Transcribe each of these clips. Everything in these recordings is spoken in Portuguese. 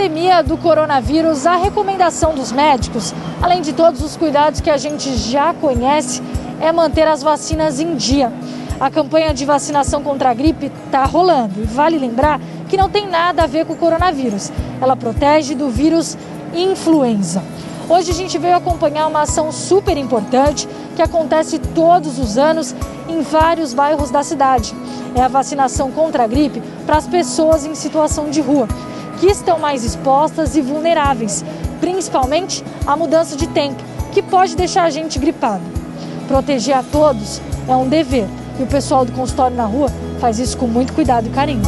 pandemia do coronavírus, a recomendação dos médicos, além de todos os cuidados que a gente já conhece, é manter as vacinas em dia. A campanha de vacinação contra a gripe está rolando e vale lembrar que não tem nada a ver com o coronavírus. Ela protege do vírus influenza. Hoje a gente veio acompanhar uma ação super importante que acontece todos os anos em vários bairros da cidade. É a vacinação contra a gripe para as pessoas em situação de rua, que estão mais expostas e vulneráveis, principalmente à mudança de tempo, que pode deixar a gente gripado. Proteger a todos é um dever e o pessoal do consultório na rua faz isso com muito cuidado e carinho.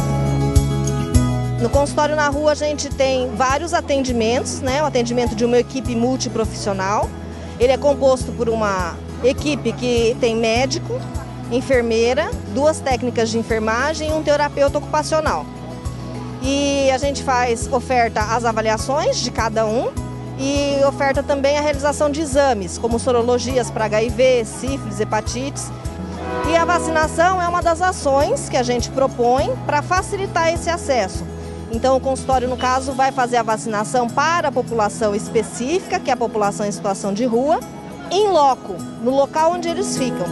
No consultório na rua a gente tem vários atendimentos, o atendimento de uma equipe multiprofissional. Ele é composto por uma equipe que tem médico, enfermeira, 2 técnicas de enfermagem e um terapeuta ocupacional. E a gente oferta as avaliações de cada um e oferta também a realização de exames, como sorologias para HIV, sífilis, hepatites. E a vacinação é uma das ações que a gente propõe para facilitar esse acesso. Então o consultório, no caso, vai fazer a vacinação para a população específica, que é a população em situação de rua, em loco, no local onde eles ficam.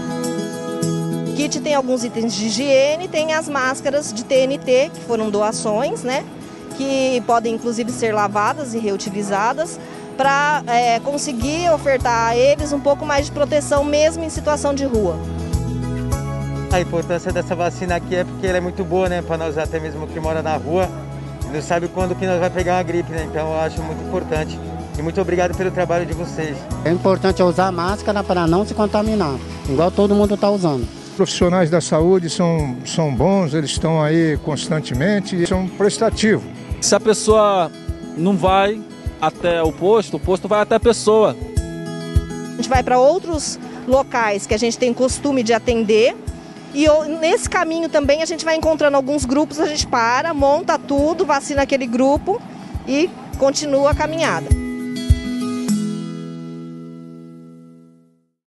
O kit tem alguns itens de higiene, tem as máscaras de TNT, que foram doações, que podem inclusive ser lavadas e reutilizadas, para conseguir ofertar a eles um pouco mais de proteção mesmo em situação de rua. A importância dessa vacina aqui é porque ela é muito boa, para nós até mesmo que mora na rua, não sabe quando que nós vai pegar uma gripe, então eu acho muito importante. E muito obrigado pelo trabalho de vocês. É importante usar máscara para não se contaminar, igual todo mundo está usando. Os profissionais da saúde são bons, eles estão aí constantemente e são prestativos. Se a pessoa não vai até o posto vai até a pessoa. A gente vai para outros locais que a gente tem costume de atender e nesse caminho também a gente vai encontrando alguns grupos, a gente monta tudo, vacina aquele grupo e continua a caminhada.